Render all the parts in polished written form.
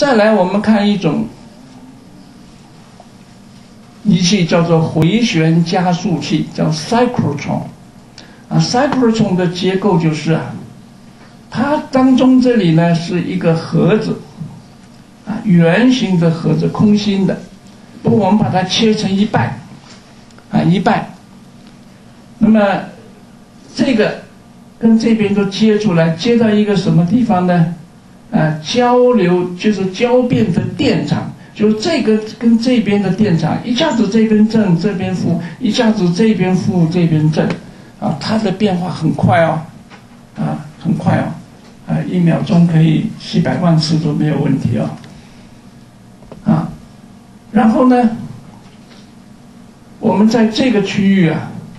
再来，我们看一种仪器，叫做回旋加速器，叫 cyclotron。cyclotron 的结构就是它当中这里呢是一个盒子，圆形的盒子，空心的。不过我们把它切成一半，一半。那么这个跟这边都接出来，接到一个什么地方呢？交流就是交变的电场，就是这个跟这边的电场，一下子这边正，这边负，一下子这边负，这边正，它的变化很快哦，很快哦，1秒钟可以700万次都没有问题哦，然后呢，我们在这个区域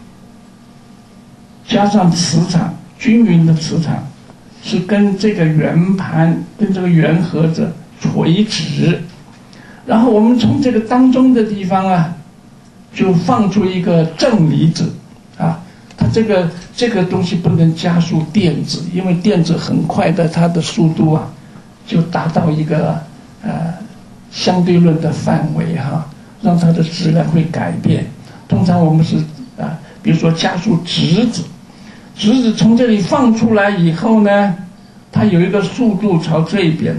加上磁场，均匀的磁场。是跟这个圆盘、跟这个圆盒子垂直，然后我们从这个当中的地方就放出一个正离子它这个东西不能加速电子，因为电子很快的，它的速度就达到一个相对论的范围让它的质量会改变。通常我们是比如说加速质子。质子从这里放出来以后呢，它有一个速度朝这边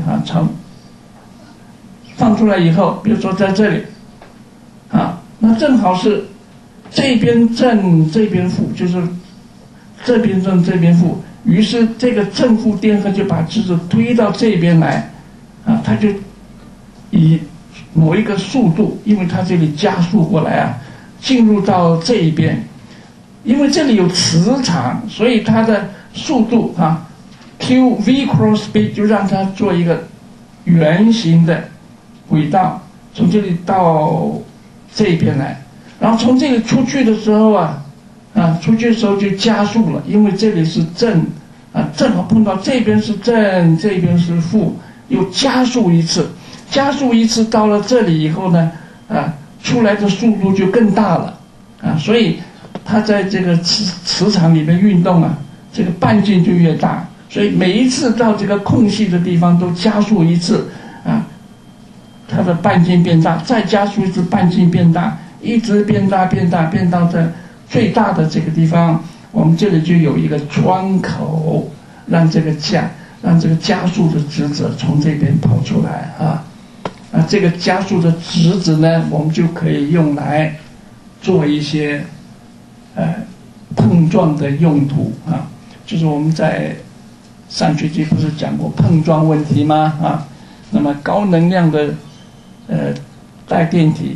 放出来以后，比如说在这里那正好是这边正这边负，就是这边正这边负，于是这个正负电荷就把质子推到这边来它就以某一个速度，因为它这里加速过来进入到这一边。因为这里有磁场，所以它的速度q v cross speed 就让它做一个圆形的轨道，从这里到这边来，然后从这里出去的时候出去的时候就加速了，因为这里是正正好碰到这边是正，这边是负，又加速一次，到了这里以后呢出来的速度就更大了所以它在这个磁场里面运动这个半径就越大，所以每一次到这个空隙的地方都加速一次它的半径变大，再加速一次，半径变大，一直变大变到这最大的这个地方，我们这里就有一个窗口，让这个加速的质子从这边跑出来这个加速的质子呢，我们就可以用来做一些碰撞的用途就是我们在上学期不是讲过碰撞问题吗那么高能量的带电体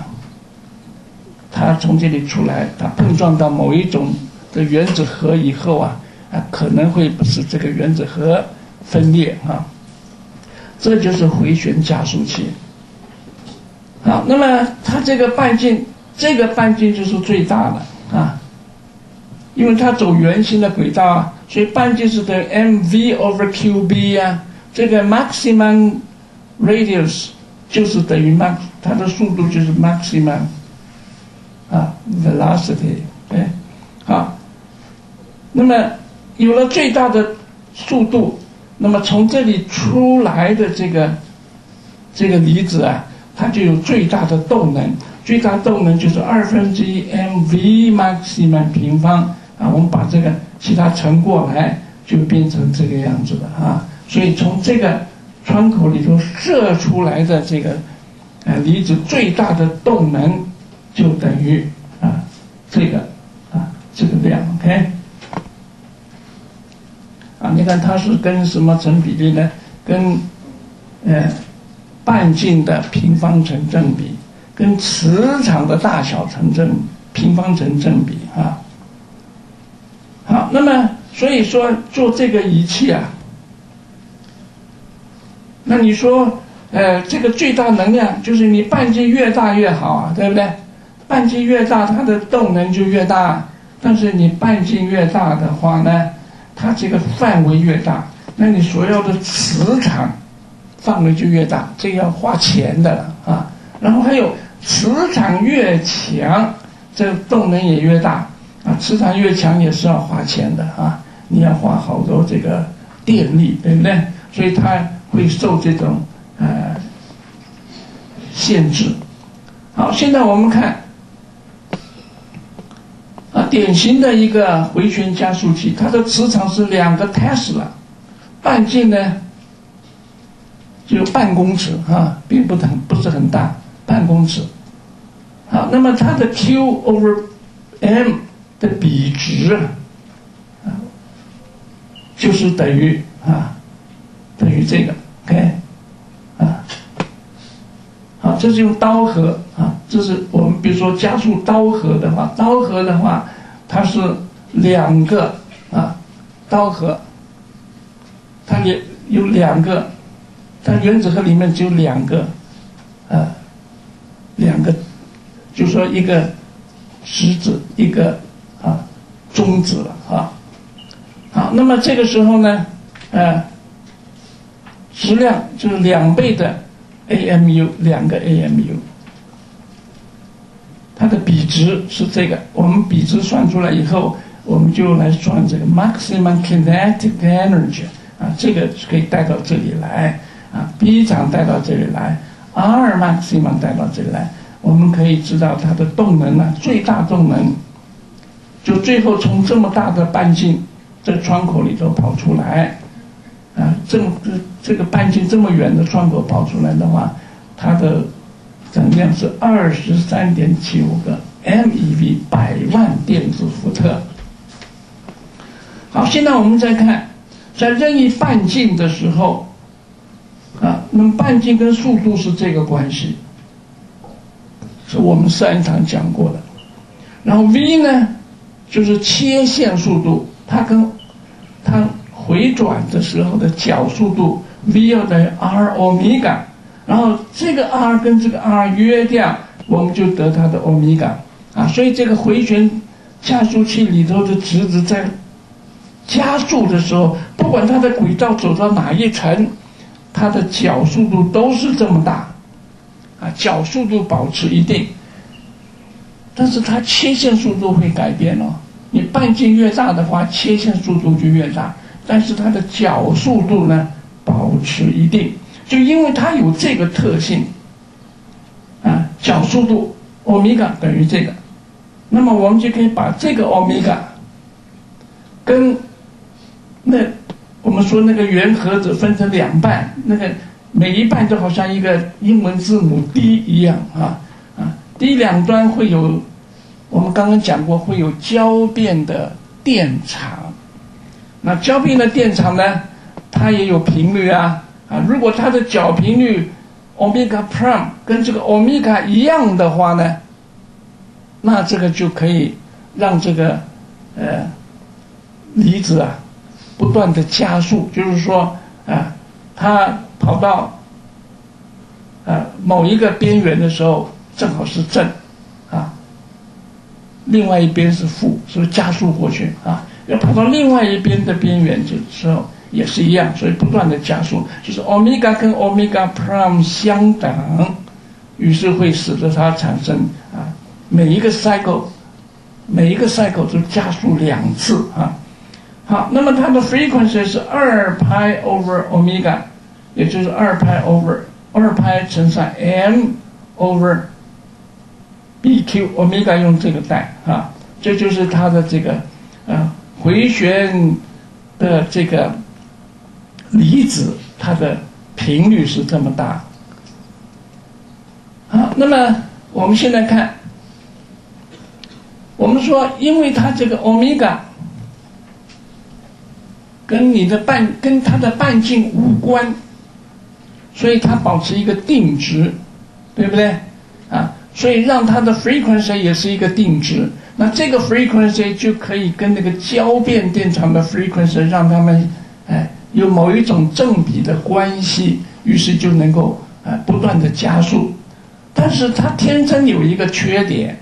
它从这里出来，它碰撞到某一种的原子核以后可能会使这个原子核分裂这就是回旋加速器。好，那么它这个半径就是最大的因为它走圆形的轨道所以半径是等于 mv/qb这个 maximum radius 就是等于它的速度就是 maximum velocity 对那么有了最大的速度，那么从这里出来的这个离子它就有最大的动能，最大动能就是1/2 mv maximum 平方我们把这个其他乘过来就变成这个样子的所以从这个窗口里头射出来的这个离子最大的动能就等于这个量 OK 你看它是跟什么成比例呢？跟半径的平方成正比，跟磁场的大小平方成正比好，那么所以说做这个仪器那你说这个最大能量就是你半径越大越好对不对？半径越大它的动能就越大，但是你半径越大的话呢，它这个范围越大，那你所要的磁场范围就越大，这要花钱的了然后还有磁场越强，这个动能也越大磁场越强也是要花钱的你要花好多这个电力，对不对？所以它会受这种限制。好，现在我们看典型的一个回旋加速器，它的磁场是2个 Tesla， 半径呢就半公尺并不是很大，半公尺。好，那么它的 Q/M 的比值就是等于这个 ，OK， 好，这是用刀核这是我们比如说加速刀核的话，它是2个刀核，它也有2个，它原子核里面只有2个就是说一个质子，一个中子了好，那么这个时候呢，质量就是2倍的 AMU， 2个 AMU， 它的比值是这个。我们比值算出来以后，我们就来算这个 maximum kinetic energy 这个可以带到这里来B 场带到这里来 ，R maximum 带到这里来，我们可以知道它的动能最大动能，就最后从这么大的半径这个窗口里头跑出来这个半径这么远的窗口跑出来的话，它的能量是23.75个 MeV， 100万电子伏特。好，现在我们再看，在任意半径的时候那么半径跟速度是这个关系，是我们上一堂讲过的。然后 v 呢，就是切线速度，它回转的时候的角速度 v 要等于 r 欧米伽，然后这个 r 跟这个 r 约掉，我们就得它的欧米伽所以这个回旋加速器里头的质子在加速的时候，不管它的轨道走到哪一层，它的角速度都是这么大角速度保持一定，但是它切线速度会改变你半径越大的话，切线速度就越大，但是它的角速度呢保持一定，就因为它有这个特性角速度欧米伽等于这个，那么我们就可以把这个欧米伽跟我们说那个原核子分成2半，那个每一半都好像一个英文字母 D 一样D 两端会有，我们刚刚讲过会有交变的电场，那交变的电场呢，它也有频率如果它的角频率 omega prime 跟这个 omega 一样的话呢，那这个就可以让这个离子不断的加速，就是说它跑到某一个边缘的时候正好是正另外一边是负，是不是加速过去要跑到另外一边的边缘的时候也是一样，所以不断的加速，就是 omega 跟 omega prime 相等，于是会使得它产生每一个 cycle 都加速2次好，那么它的 frequency 是2派 over omega， 也就是2派乘上 m over BQ， omega 用这个代这就是它的这个回旋的这个离子，它的频率是这么大好，那么我们现在看，我们说因为它这个 omega 跟它的半径无关，所以它保持一个定值，对不对所以让它的 frequency 也是一个定值，那这个 frequency 就可以跟那个交变电场的 frequency 让它们有某一种正比的关系，于是就能够不断的加速。但是它天生有一个缺点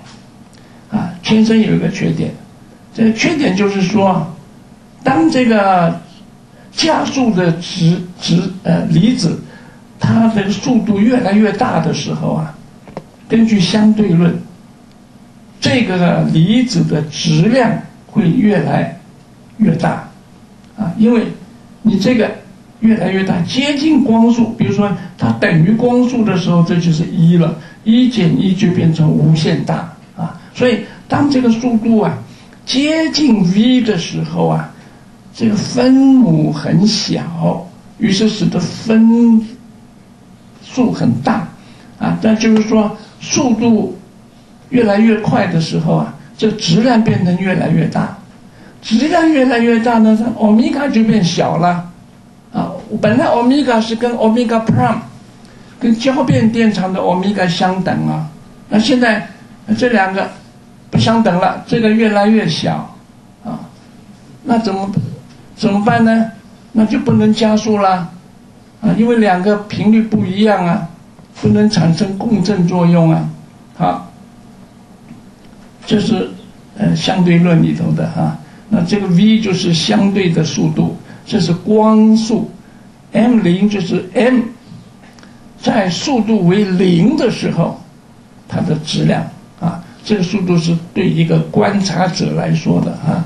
这个缺点就是说，当这个加速的离子它的速度越来越大的时候根据相对论，这个离子的质量会越来越大因为你这个越来越大，接近光速。比如说它等于光速的时候，这就是1了，1减1就变成无限大啊。所以当这个速度啊接近 v 的时候啊，这个分母很小，于是使得分数很大啊。那就是说速度越来越快的时候啊，这质量变成越来越大，质量越来越大呢，它欧米伽就变小了啊。本来欧米伽是跟欧米伽 prime 跟交变电场的欧米伽相等啊，那现在这两个不相等了，这个越来越小啊，那怎么办呢？那就不能加速了啊，因为两个频率不一样啊，不能产生共振作用啊。好，这是相对论里头的哈。那这个 v 就是相对的速度，这是光速 ，m0 就是 m 在速度为0的时候它的质量啊，这个速度是对一个观察者来说的啊。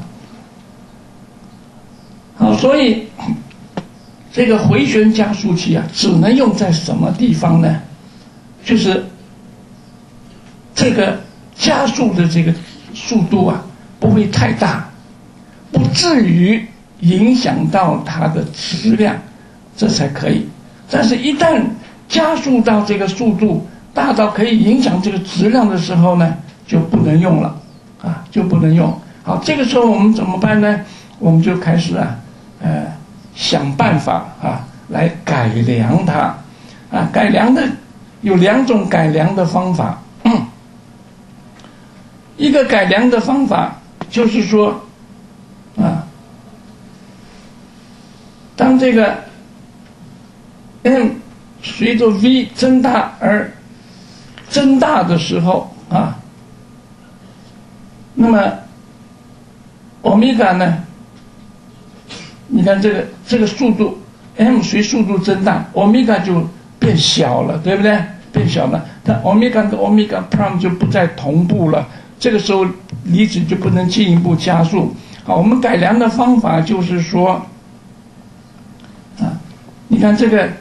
好，所以这个回旋加速器啊，只能用在什么地方呢？就是这个加速的这个速度啊，不会太大，不至于影响到它的质量，这才可以。但是，一旦加速到这个速度大到可以影响这个质量的时候呢，就不能用了啊，就不能用。好，这个时候我们怎么办呢？我们就开始想办法啊，来改良它啊。改良的有2种改良的方法。一个改良的方法就是说啊，当这个 m 随着 v 增大而增大的时候啊，那么欧米伽呢，你看这个速度 m 随速度增大，欧米伽就变小了，对不对？变小了，它欧米伽跟欧米伽 prime 就不再同步了，这个时候离子就不能进一步加速。好，我们改良的方法就是说啊，你看这个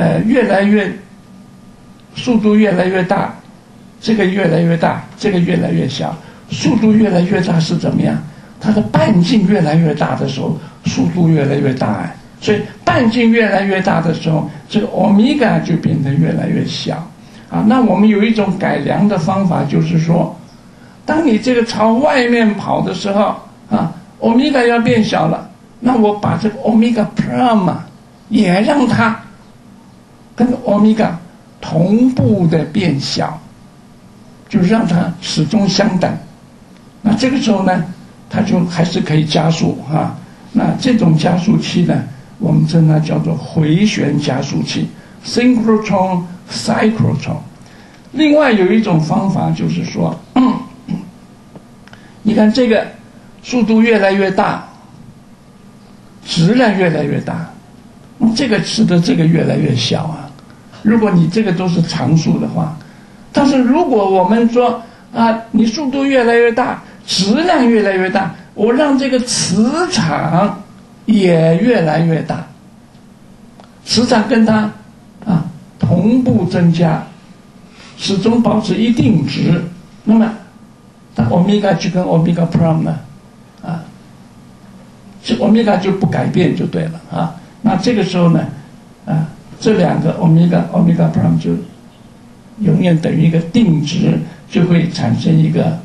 速度越来越大，这个越来越大，这个越来越小。速度越来越大是怎么样？它的半径越来越大的时候，速度越来越大所以半径越来越大的时候，这个欧米伽就变得越来越小啊。那我们有一种改良的方法，就是说，当你这个朝外面跑的时候啊，欧米伽要变小了，那我把这个欧米伽 prime 也让它跟欧米伽同步的变小，就让它始终相等。那这个时候呢，它就还是可以加速啊。那这种加速器呢，我们称它叫做回旋加速器 synchrotron cyclotron。另外有一种方法就是说，你看这个速度越来越大，质量越来越大，这个使得这个越来越小啊。如果你这个都是常数的话，但是如果我们说啊，你速度越来越大，质量越来越大，我让这个磁场也越来越大，磁场跟它同步增加，始终保持一定值，那么它欧米伽就跟欧米伽 prime 呢这欧米伽就不改变就对了啊。那这个时候呢这两个欧米伽 prime 就永远等于一个定值，就会产生一个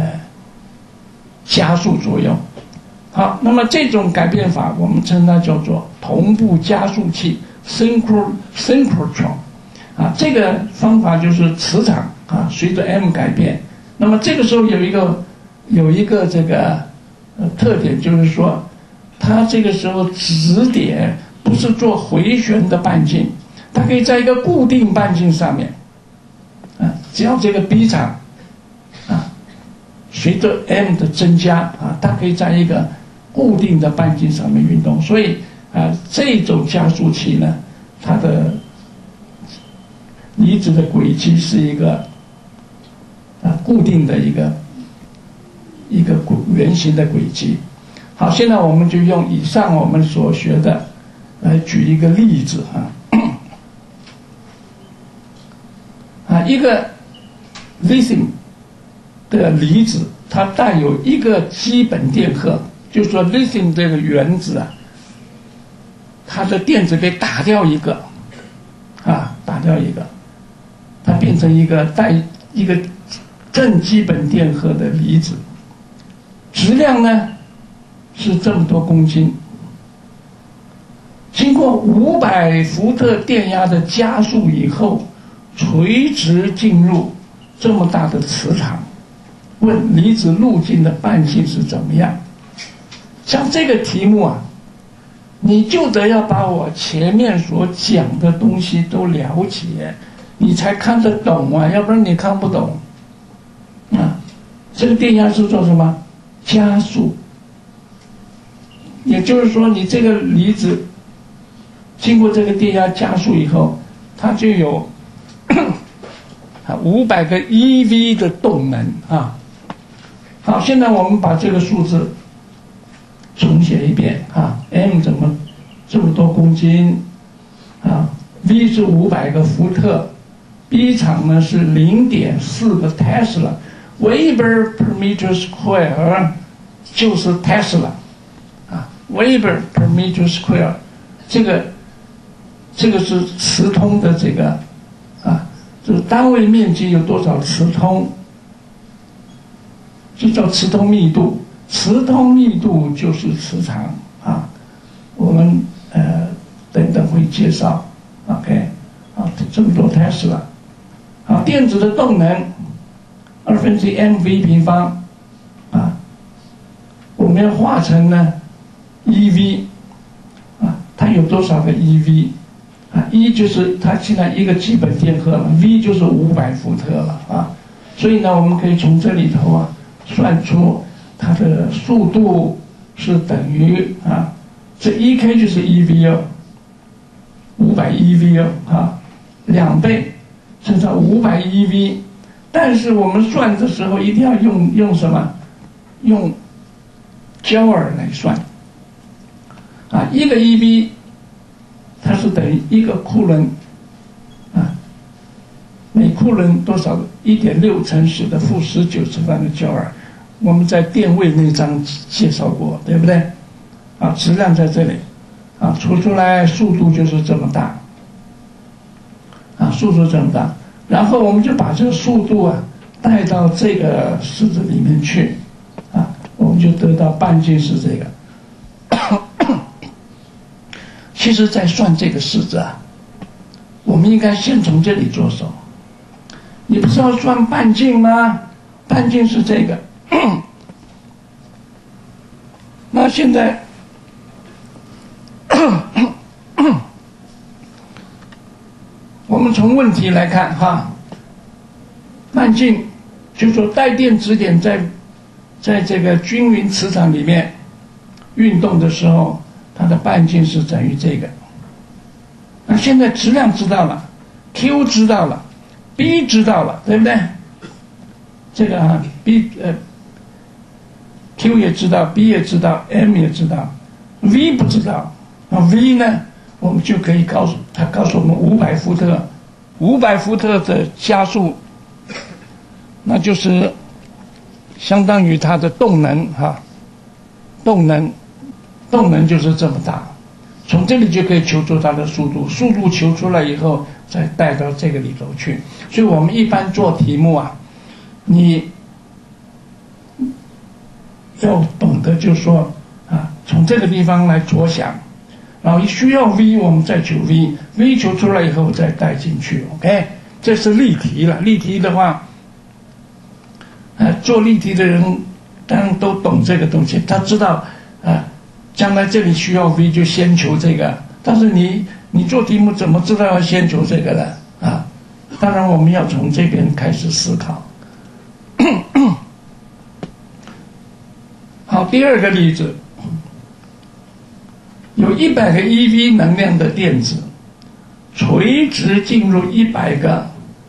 加速作用。好，那么这种改变法我们称它叫做同步加速器 synchrotron 这个方法就是磁场随着 m 改变。那么这个时候有一个这个特点，就是说它这个时候质点不是做回旋的半径，它可以在一个固定半径上面只要这个 B 场随着 m 的增加它可以在一个固定的半径上面运动。所以这种加速器呢，它的离子的轨迹是一个固定的一个圆形的轨迹。好，现在我们就用以上我们所学的来举一个例子一个 lithium 的离子，它带有一个基本电荷，就是说 lithium 这个原子它的电子被打掉一个，它变成一个带一个正基本电荷的离子，质量呢是这么多公斤，经过500伏特电压的加速以后，垂直进入这么大的磁场，问离子路径的半径是怎么样？像这个题目你就得要把我前面所讲的东西都了解，你才看得懂要不然你看不懂这个电压是做什么？加速。也就是说，你这个离子经过这个电压加速以后，它就有500个 eV 的动能好，现在我们把这个数字重写一遍m 怎么这么多公斤v 是500个伏特， B 场呢是0.4个 Tesla， Weber per meter square 就是 Tesla Weber per meter square 这个是磁通的这个就是单位面积有多少磁通，这叫磁通密度，磁通密度就是磁场我们等等会介绍 OK 这么多 Tesla 电子的动能1/2mv 平方我们要化成呢 eV 它有多少个 eV E 就是它现在一个基本电荷了 V 就是500伏特了所以呢我们可以从这里头算出它的速度是等于这 1K 就是 eV 500 eV 2倍乘上500 eV， 但是我们算的时候一定要用什么？用焦耳来算1个 eV 它是等于1个库仑每库仑多少？1.6乘10的负19次方的焦耳，我们在电位那章介绍过，对不对？质量在这里除出来速度就是这么大速度这么大，然后我们就把这个速度带到这个式子里面去我们就得到半径是这个。其实在算这个式子我们应该先从这里着手。你不是要算半径吗？半径是这个。那现在我们从问题来看半径就是说带电子点在这个均匀磁场里面运动的时候，它的半径是等于这个。那现在质量知道了 ，Q 知道了 ，B 知道了，对不对？这个Q 也知道 ，B 也知道 ，M 也知道 ，V 不知道。那 V 呢，我们就可以告诉我们500伏特，500伏特的加速，那就是相当于它的动能动能就是这么大。从这里就可以求出它的速度，速度求出来以后再带到这个里头去。所以我们一般做题目你要懂得就是说从这个地方来着想，然后需要 V 我们再求 V 求出来以后再带进去 OK， 这是例题了。例题的话做例题的人当然都懂这个东西，他知道将来这里需要 V 就先求这个，但是你做题目怎么知道要先求这个呢？当然我们要从这边开始思考。好，第二个例子，有100个 eV 能量的电子垂直进入100个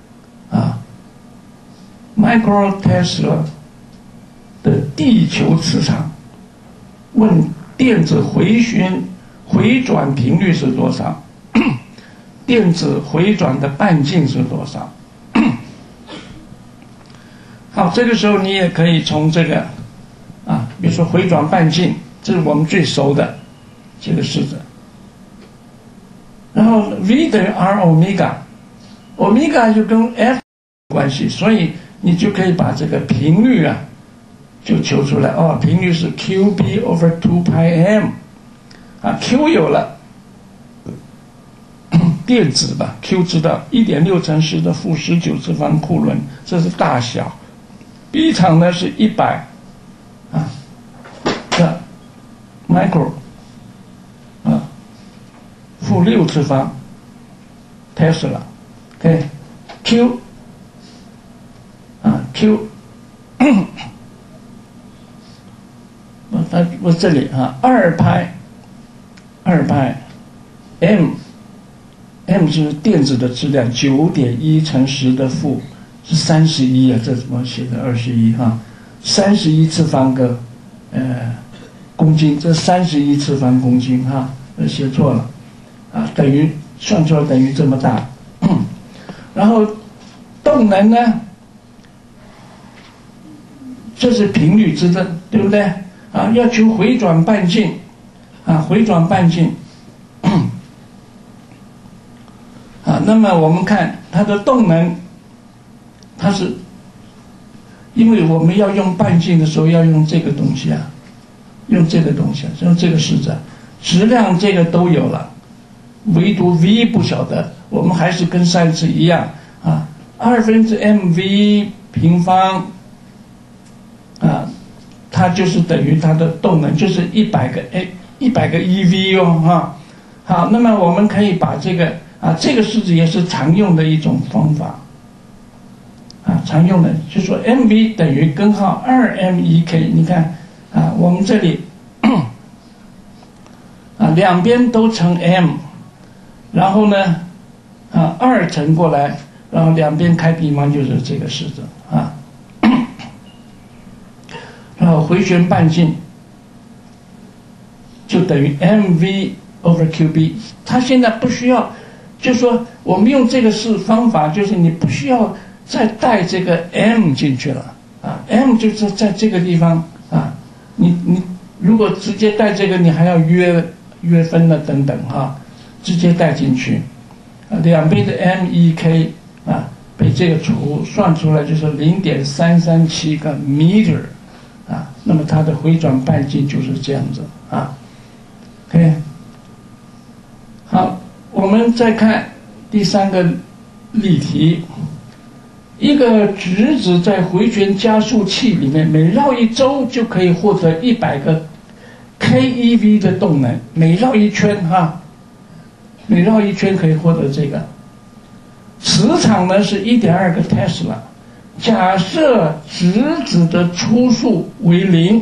micro Tesla 的地球磁场，问电子回旋回转频率是多少，电子回转的半径是多少。好，这个时候你也可以从这个比如说回转半径，这是我们最熟的这个式子。然后 V 等于 R 欧米伽，欧米伽就跟 F 有关系，所以你就可以把这个频率就求出来。频率是 QB over 2 pi m。Q 有了，电子吧 ，Q 知道1.6乘10的负19次方库仑，这是大小。B 场呢是100的 micro 负6次方 Tesla。OK， Q Q 我这里2派m 是电子的质量，9.1乘10的负是31这怎么写的2131次方个公斤，这31次方公斤写错了等于算出来等于这么大。然后动能呢，这是频率之争，对不对要求回转半径回转半径那么我们看它的动能，它是因为我们要用半径的时候要用这个东西用这个东西用这个式子，质量这个都有了，唯独 V 不晓得，我们还是跟上一次一样2/mv 平方它就是等于它的动能，就是100个 eV 好，那么我们可以把这个这个式子也是常用的一种方法常用的就是说 mv 等于根号 2m1k。 你看我们这里两边都乘 m， 然后呢2乘过来，然后两边开平方就是这个式子然后回旋半径就等于 mv over qb。 它现在不需要，就是说我们用这个方法，就是你不需要再带这个 m 进去了m 就是在这个地方你如果直接带这个，你还要约分了等等直接带进去两边的 m1k 被这个算出来就是 0.337个 meter那么它的回转半径就是这样子OK。 好，我们再看第3个例题。一个质子在回旋加速器里面每绕1周就可以获得100个 keV 的动能，每绕1圈每绕1圈可以获得这个。磁场呢是 1.2 个 Tesla。假设质子的初速为0，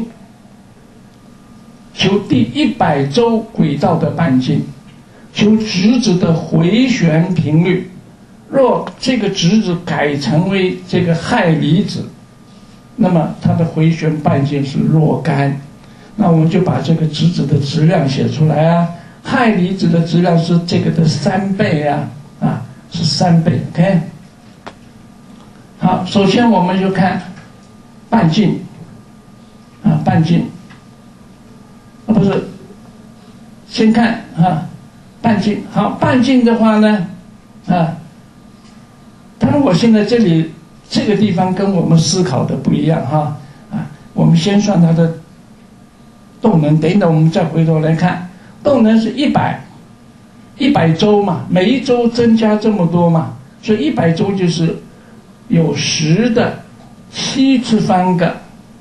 求第100周轨道的半径，求质子的回旋频率。若这个质子改成为这个氦离子，那么它的回旋半径是若干。那我们就把这个质子的质量写出来氦离子的质量是这个的3倍是3倍 OK。 好，首先我们就看半径半径不是，先看半径。好，半径的话呢当然我现在这里这个地方跟我们思考的不一样我们先算它的动能，等等我们再回头来看。动能是100周嘛，每一周增加这么多嘛，所以100周就是有10的7次方个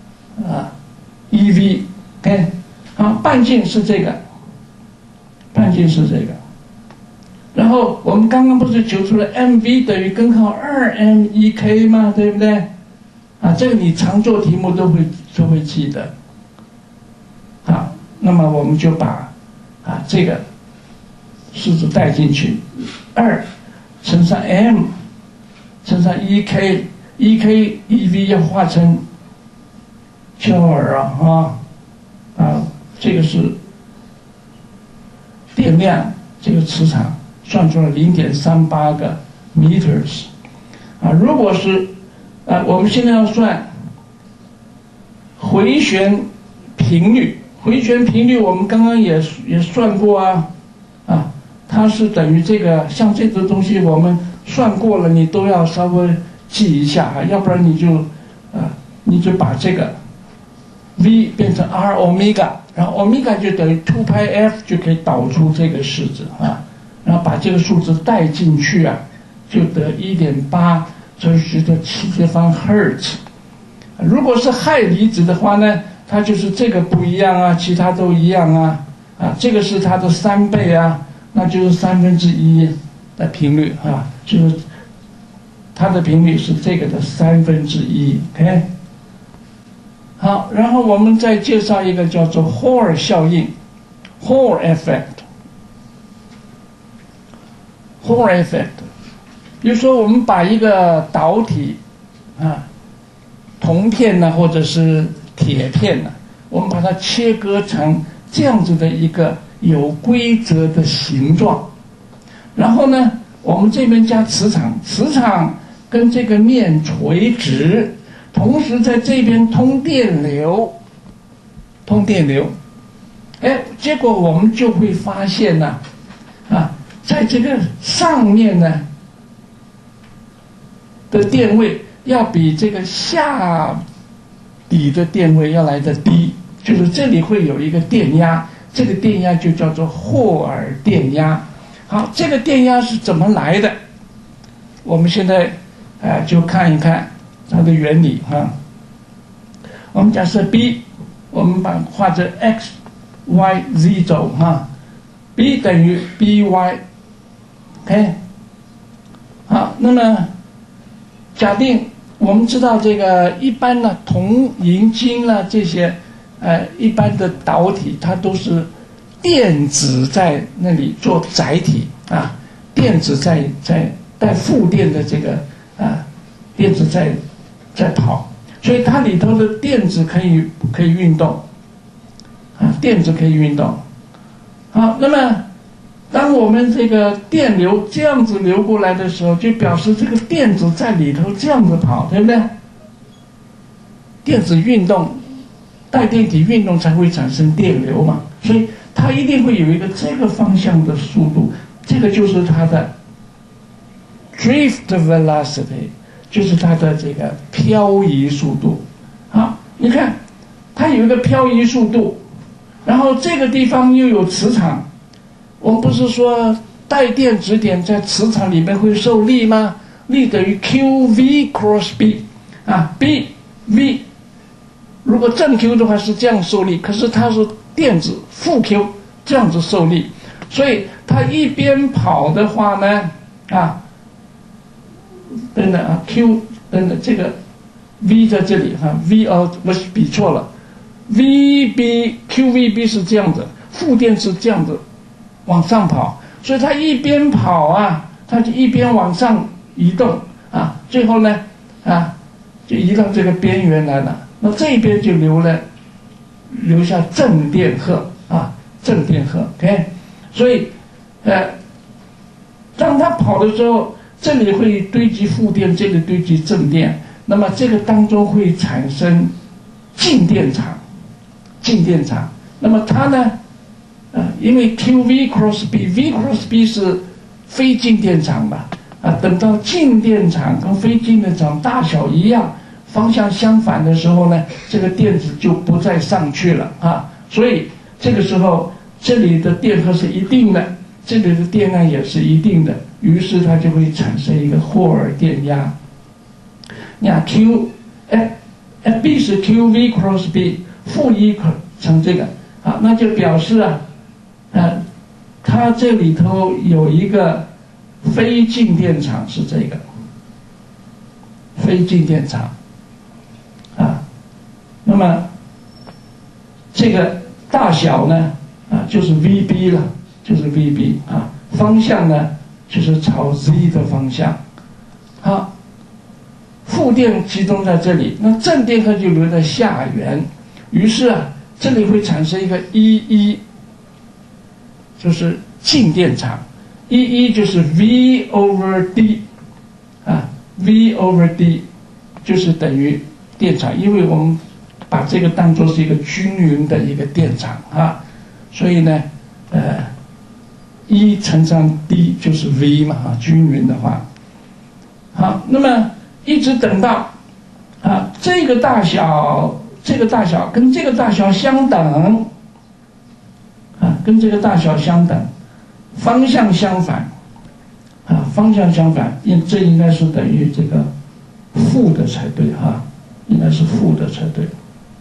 eV OK。 好，半径是这个，然后我们刚刚不是求出了 mv 等于根号 2m1k 吗？对不对这个你常做题目都会记得。好，那么我们就把这个式子带进去，2乘上 m 乘上 1k eV 要化成焦耳这个是电量，这个磁场算出了0.38个 meters 啊。如果是我们现在要算回旋频率，回旋频率我们刚刚也算过啊，它是等于这个，像这个东西我们算过了，你都要稍微记一下啊，要不然你就把这个 v 变成 r omega， 然后 omega 就等于 2 pi f， 就可以导出这个式子啊，然后把这个数字带进去啊，就得 1.8 乘10的7次方赫兹。如果是氦离子的话呢，它就是这个不一样啊，其他都一样啊，这个是它的3倍啊，那就是1/3的频率啊，就是它的频率是这个的1/3 ，OK。好，然后我们再介绍一个叫做 Hall 效应 ，Hall effect。Hall effect， 比如说我们把一个导体铜片呢，或者是铁片呢，我们把它切割成这样子的一个有规则的形状，然后呢，我们这边加磁场，磁场跟这个面垂直。同时在这边通电流，结果我们就会发现呢，在这个上面呢的电位要比这个下底的电位要来得低，就是这里会有一个电压，这个电压就叫做霍尔电压。好，这个电压是怎么来的？我们现在就看一看它的原理啊。我们假设 B， 我们把画着 x y z 轴B 等于 by，OK， 好，那么假定我们知道这个一般的铜、银、金啦这些一般的导体，它都是电子在那里做载体电子在带负电的这个电子在跑，所以它里头的电子可以运动电子可以运动。好，那么当我们这个电流这样子流过来的时候，就表示这个电子在里头这样子跑，对不对？电子运动，带电体运动才会产生电流嘛，所以它一定会有一个这个方向的速度，这个就是它的 drift velocity， 就是它的这个漂移速度。好，你看它有一个漂移速度，然后这个地方又有磁场，我们不是说带电质点在磁场里面会受力吗？力等于 QV cross B B， 如果正 Q 的话是这样受力，可是它是电子负 Q 这样子受力，所以它一边跑的话呢等等Q 等等这个 V 在这里V 我比错了 ，VB QVB 是这样子，负电是这样子往上跑，所以它一边跑它就一边往上移动最后呢就移到这个边缘来了，那这边就留下正电荷正电荷 ，OK， 所以当它跑的时候，这里会堆积负电，这里堆积正电，那么这个当中会产生静电场，那么它呢因为 QV cross B，V cross B 是非静电场嘛等到静电场跟非静电场大小一样，方向相反的时候呢，这个电子就不再上去了所以这个时候这里的电荷是一定的，这里的电量也是一定的，于是它就会产生一个霍尔电压。你看 FB 是 QV cross B， 负1乘这个那就表示它这里头有一个非静电场，是这个非静电场那么这个大小呢就是 VB 了，就是 VB 方向呢就是朝 Z 的方向。好，负电集中在这里，那正电荷就留在下缘，于是这里会产生一个就是静电场，E 就是 V over D 啊 ，V over D 就是等于电场，因为我们把这个当作是一个均匀的一个电场啊，所以呢，E 乘上 D 就是 V 嘛啊，均匀的话，好，那么一直等到啊这个大小跟这个大小相等啊，跟这个大小相等，方向相反啊，方向相反，这应该是等于这个负的才对哈，应该是负的才对。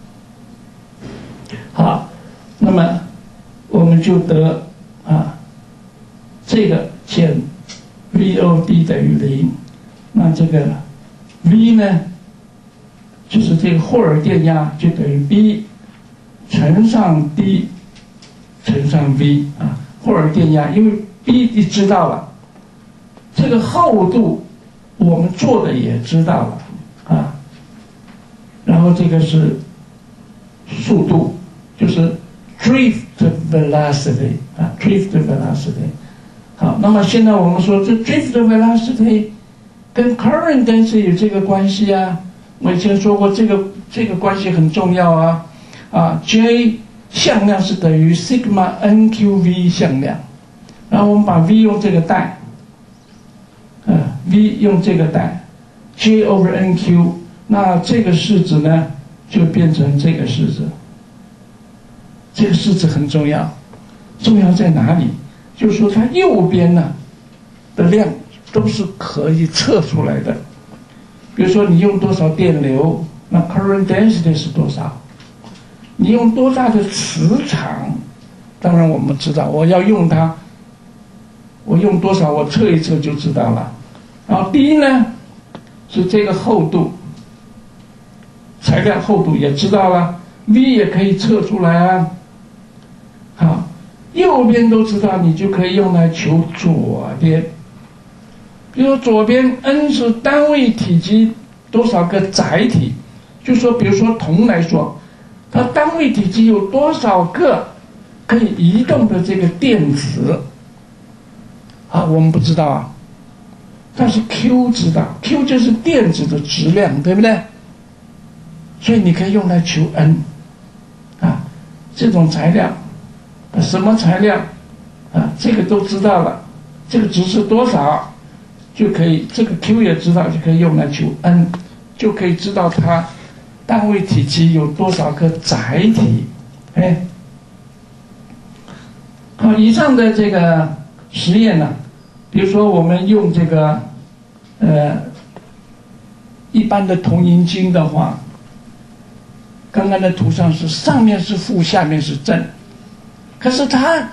好，那么我们就得啊，这个减 VOD 等于0，那这个 V 呢，就是这个霍尔电压就等于 B 乘上 D 乘上 V 啊，霍尔电压，因为 B 你知道了，这个厚度我们做的也知道了啊，然后这个是速度，就是 drift velocity 啊 ，drift velocity。好，那么现在我们说这 drift velocity 跟 current density 有这个关系啊，我以前说过这个关系很重要啊，啊 J 向量是等于 sigma NQV 向量，然后我们把 V 用这个代，V 用这个代 J over NQ， 那这个式子呢就变成这个式子。这个式子很重要，重要在哪里？就是说它右边呢的量都是可以测出来的。比如说你用多少电流，那 current density 是多少？你用多大的磁场？当然我们知道，我要用它，我用多少，我测一测就知道了。然后 D 呢是这个厚度，材料厚度也知道了 ，V 也可以测出来啊。好，右边都知道，你就可以用来求左边。比如说左边 N 是单位体积多少个载体，就说比如说铜来说，它单位体积有多少个可以移动的这个电子啊，我们不知道啊，但是 Q 知道 ，Q 就是电子的质量，对不对？所以你可以用来求 N 啊，这种材料。什么材料啊？这个都知道了，这个值是多少，就可以这个 Q 也知道，就可以用来求 N， 就可以知道它单位体积有多少个载体。哎，好，以上的这个实验呢，比如说我们用这个一般的铜银晶的话，刚刚的图上是上面是负，下面是正。可是他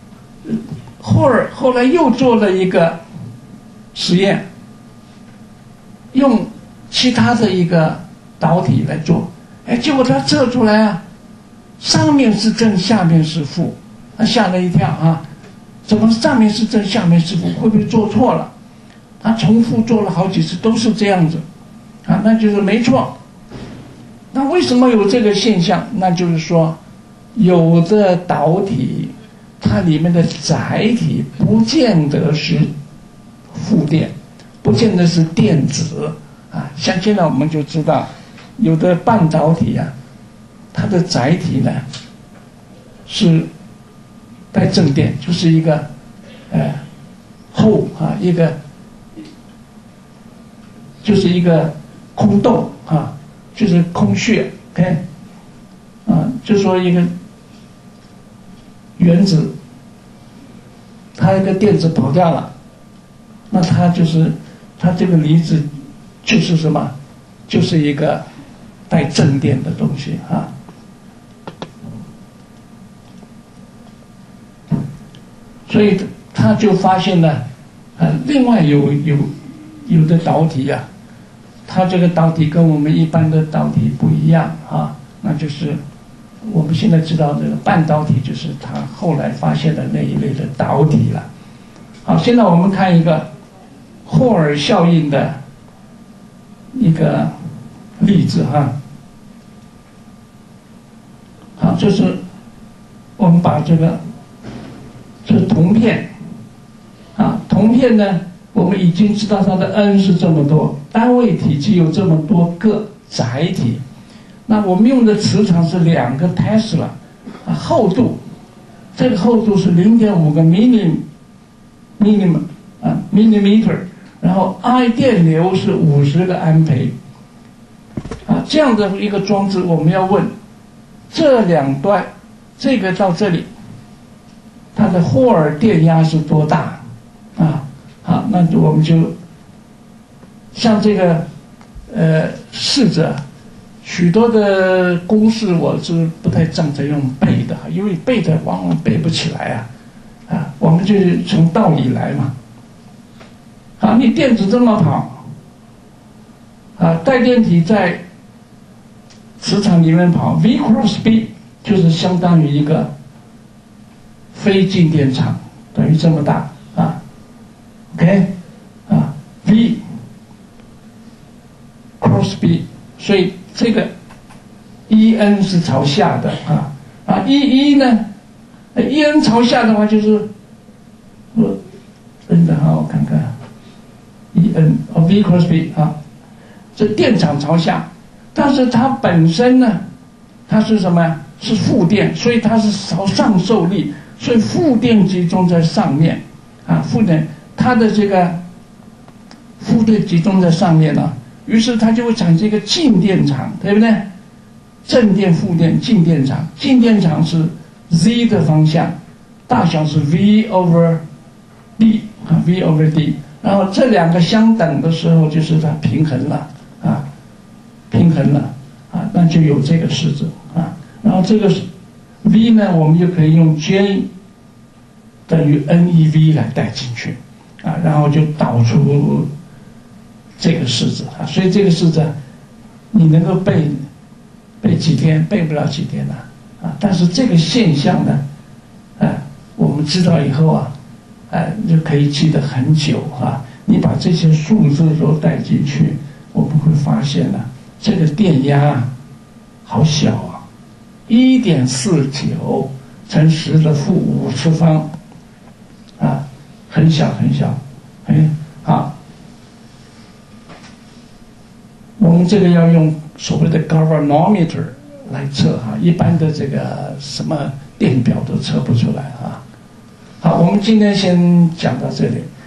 后来又做了一个实验，用其他的一个导体来做，哎，结果他测出来啊，上面是正，下面是负，他吓了一跳啊，怎么上面是正，下面是负？会不会做错了？他重复做了好几次都是这样子，啊，那就是没错。那为什么有这个现象？那就是说，有的导体，它里面的载体不见得是负电，不见得是电子啊。像现在我们就知道，有的半导体啊，它的载体呢是带正电，就是一个一个就是一个空洞啊，就是空穴，OK，就说一个原子，它一个电子跑掉了，那它这个离子就是什么？就是一个带正电的东西啊。所以他就发现了，另外有的导体啊，它这个导体跟我们一般的导体不一样啊，那就是我们现在知道这个半导体就是他后来发现的那一类的导体了。好，现在我们看一个霍尔效应的一个例子哈。好，就是我们把这是铜片，铜片呢，我们已经知道它的 N 是这么多，单位体积有这么多个载体，那我们用的磁场是2个 Tesla， 厚度，这个厚度是0.5个 millimeter， 然后 I 电流是50个安培，这样的一个装置，我们要问这2端，这个到这里，它的霍尔电压是多大？好，那我们就像这个试着许多的公式我是不太正常用背的，因为背的往往背不起来我们就从道理来嘛。好，你电子这么跑，带电体在磁场里面跑 ，V cross B 就是相当于一个非静电场，等于这么大OK， V cross B， 所以这个 EN 是朝下的EE 呢 ，EN 朝下的话就是真的我看看 EN V cross B 这电场朝下，但是它本身呢，它是什么呀？是负电，所以它是朝上受力，所以负电集中在上面负电。它的这个负电集中在上面于是它就会产生一个静电场，对不对？正电、负电、静电场。静电场是 Z 的方向，大小是 V over D，V over D。然后这2个相等的时候，就是它平衡了平衡了那就有这个式子然后这个 V 呢，我们就可以用 J 等于 NeV 来带进去。然后就导出这个式子所以这个式子你能够背几天？背不了几天但是这个现象呢，我们知道以后就可以记得很久你把这些数字都带进去，我们会发现这个电压好小1.49乘10的负5次方很小很小，好，我们这个要用所谓的 galvanometer 来测一般的这个什么电表都测不出来好，我们今天先讲到这里。